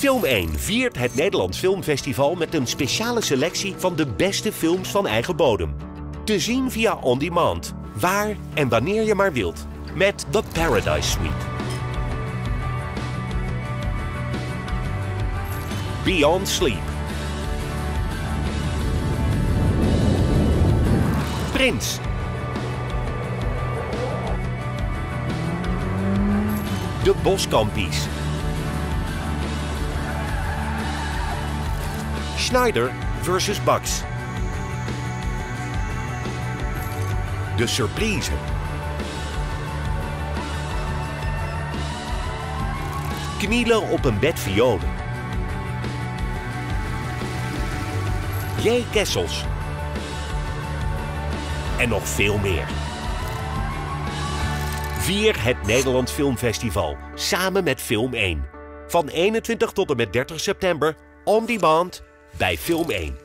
Film 1 viert het Nederlands Filmfestival met een speciale selectie van de beste films van eigen bodem. Te zien via On Demand, waar en wanneer je maar wilt, met The Paradise Suite. Beyond Sleep. Prins. De Boskampies. Schneider versus Bugs. De Surprise. Knielen op een bed violen. J. Kessels. En nog veel meer. Vier het Nederlands Filmfestival samen met Film 1. Van 21 tot en met 30 september On Demand bij Film 1.